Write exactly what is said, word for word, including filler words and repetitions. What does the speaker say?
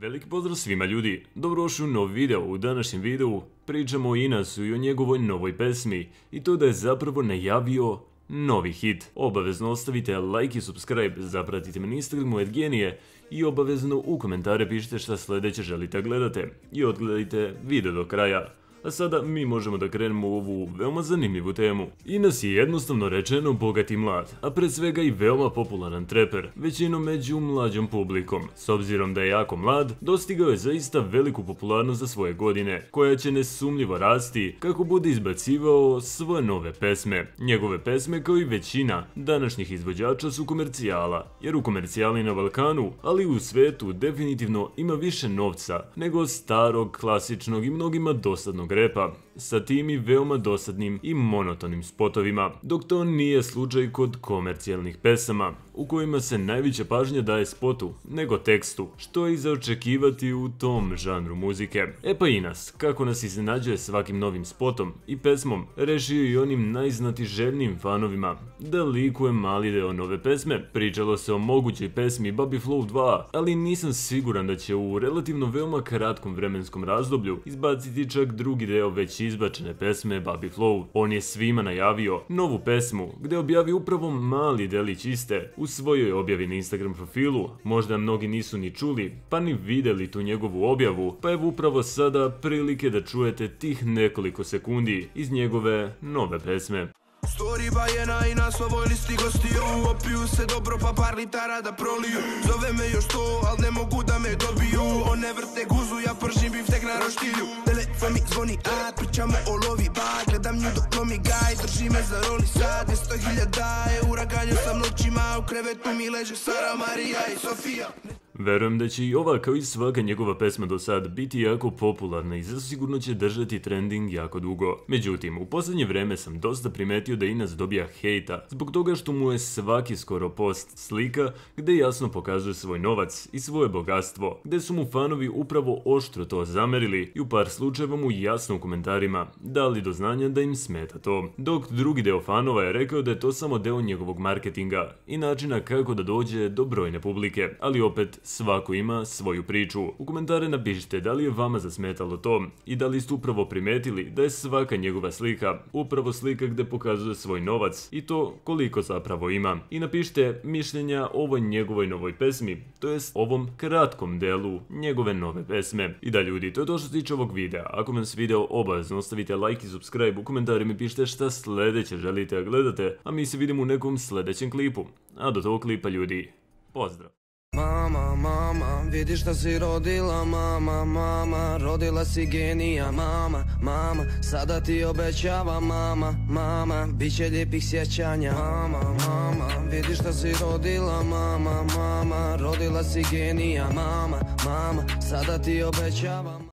Veliki pozdrav svima ljudi, dobrodošli u nov video. U današnjem videu pričamo o Inasu i o njegovoj novoj pesmi i to da je zapravo najavio novi hit. Obavezno ostavite like i subscribe, zapratite me na Instagramu at genije i obavezno u komentare pišite šta sljedeće želite gledate i odgledajte video do kraja. A sada mi možemo da krenemo u ovu veoma zanimljivu temu. Inas je jednostavno rečeno bogat i mlad, a pred svega i veoma popularan treper, većinom među mlađom publikom. S obzirom da je jako mlad, dostigao je zaista veliku popularnost za svoje godine, koja će nesumnjivo rasti kako bude izbacivao svoje nove pesme. Njegove pesme, kao i većina današnjih izvođača, su komercijala, jer u komercijali na Balkanu, ali i u svetu, definitivno ima više novca nego starog, klasičnog i mnogima dosadnog repa, sa tim i veoma dosadnim i monotonim spotovima, dok to nije slučaj kod komercijalnih pesama, u kojima se najveća pažnja daje spotu nego tekstu, što je i za očekivati u tom žanru muzike. E pa Inas, kako nas iznenađuje svakim novim spotom i pesmom, rešio i onim najznatiželjnijim fanovima da likuje mali deo nove pesme. Pričalo se o mogućoj pesmi Bobby Flow dva, ali nisam siguran da će u relativno veoma kratkom vremenskom razdoblju izbaciti čak drugi deo već izbačene pesme Bobby Flow. On je svima najavio novu pesmu, gde objavi upravo mali delić iste u svojoj objavi na Instagram profilu. Možda mnogi nisu ni čuli, pa ni videli tu njegovu objavu, pa evo upravo sada prilike da čujete tih nekoliko sekundi iz njegove nove pesme. Story bajena i na svojoj listi gostiju, opiju se dobro pa par litara da proliju. Zove me još to, al ne mogu da me dobiju. One vrte guzu, ja pržim biftek na roštilju. Telefon mi zvoni, a pričamo o lovi, ba. Gledam nju dok lomi gaj, drži me za roli sad. Dvjesto hiljada eura ganjao sam noćima, u krevetu mi leže Sara, Marija i Sofija. Verujem da će i ova, kao i svaka njegova pesma do sad, biti jako popularna i zasigurno će držati trending jako dugo. Međutim, u posljednje vreme sam dosta primetio da Inas dobija hejta zbog toga što mu je svaki skoro post slika gde jasno pokazuje svoj novac i svoje bogatstvo, gde su mu fanovi upravo oštro to zamerili i u par slučajeva mu jasno u komentarima dali do znanja da im smeta to. Dok drugi deo fanova je rekao da je to samo deo njegovog marketinga i načina kako da dođe do brojne publike, ali opet svako ima svoju priču. U komentare napišite da li je vama zasmetalo to i da li ste upravo primetili da je svaka njegova slika upravo slika gde pokazuje svoj novac i to koliko zapravo ima. I napišite mišljenja o ovoj njegovoj novoj pesmi, to jest ovom kratkom delu njegove nove pesme. I da ljudi, to je to što se tiče ovog videa. Ako vam se video, obavezno ostavite like i subscribe, u komentarima pišite šta sljedeće želite da gledate, a mi se vidimo u nekom sljedećem klipu. A do tog klipa ljudi, pozdrav! Mama, mama, vidiš da si rodila, mama, mama, rodila si genija, mama, mama, sada ti obećavam, mama, mama, bit će lijepih sjećanja, mama, mama, vidiš da si rodila, mama, mama, rodila si genija, mama, mama, sada ti obećavam.